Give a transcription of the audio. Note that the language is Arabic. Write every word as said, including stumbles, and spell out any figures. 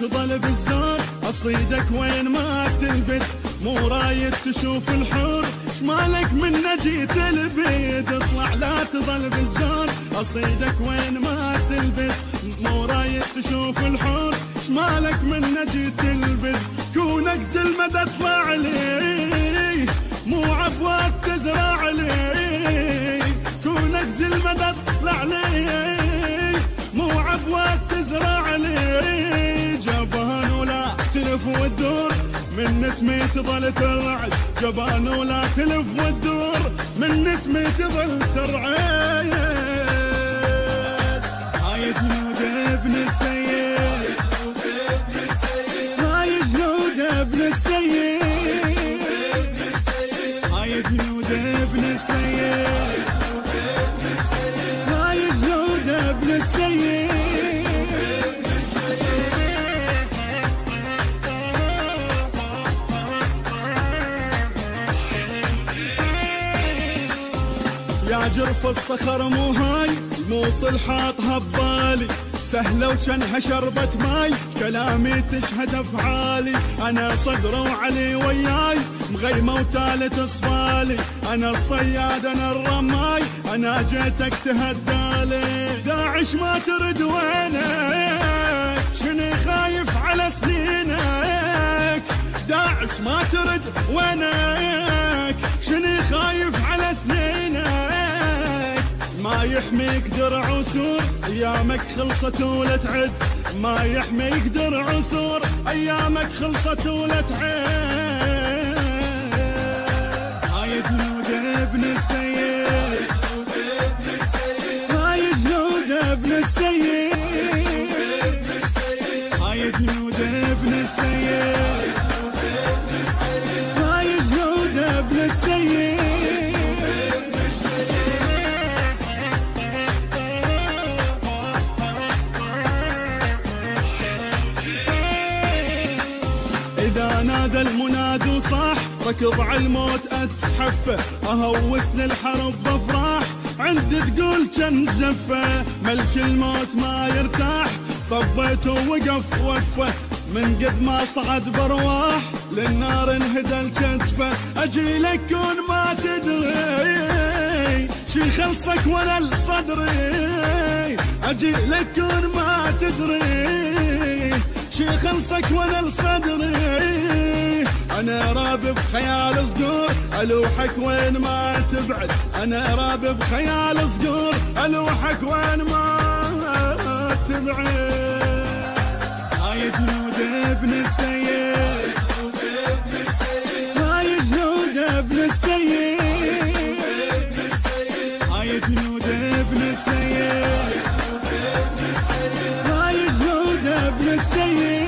تظل بالزور، اصيدك وين ما تلبد مو رايد تشوف الحور، شمالك من جيت البيد اطلع لا تظل بالزور، اصيدك وين ما تلبد مو رايد تشوف الحور، شمالك من جيت البيد، كونك زلمة اطلع لي مو عبوات تزرع لي، كونك زلمة اطلع لي مو عبوات تزرع لي، جبان ولا تلف وتدور من نسمي تظل ترعد، جبان ولا تلف وتدور من نسمي تظل ترعد. هاي جنود ابن السيد، هاي جنود ابن السيد، هاي جنود ابن السيد، هاي جنود ابن السيد. يا جرف الصخر مو هاي موصل حاطها ببالي، سهلة وشنها شربة ماي، كلامي تشهد افعالي، انا صدر وعلي وياي مغيمة وتالت اصفالي، انا الصياد انا الرماي، انا جيتك تهدالي، داعش ما ترد وينك شني خايف على سنينك، داعش ما ترد وينك شني خايف على سنينك، ما يحميك درع وسور ايامك خلصت ولا تعد، ما يحميك درع وسور ايامك خلصت ولا تعد. هاي جنود ابن السيد، هاي جنود ابن السيد، هاي جنود ابن السيد، هاي جنود ابن السيد. إذا نادى المناد وصاح ركض على الموت أتحفه، أهوس للحرب بفراح عند تقول كان زفه، ملك الموت ما يرتاح طبيته ووقف وقفه، من قد ما صعد برواح للنار انهدى الكتفه، أجي لك كون ما تدري شي خلصك ولا الصدري، أجي لك كون ما تدري شي خلصك ولا الصدري، انا راب بخيال صقور الوحك وين ما تبعد، انا راب بخيال صقور الوحك وين ما تبعد. هاي جنود ابن السيد، هاي جنود ابن السيد، هاي جنود ابن السيد، هاي جنود ابن السيد.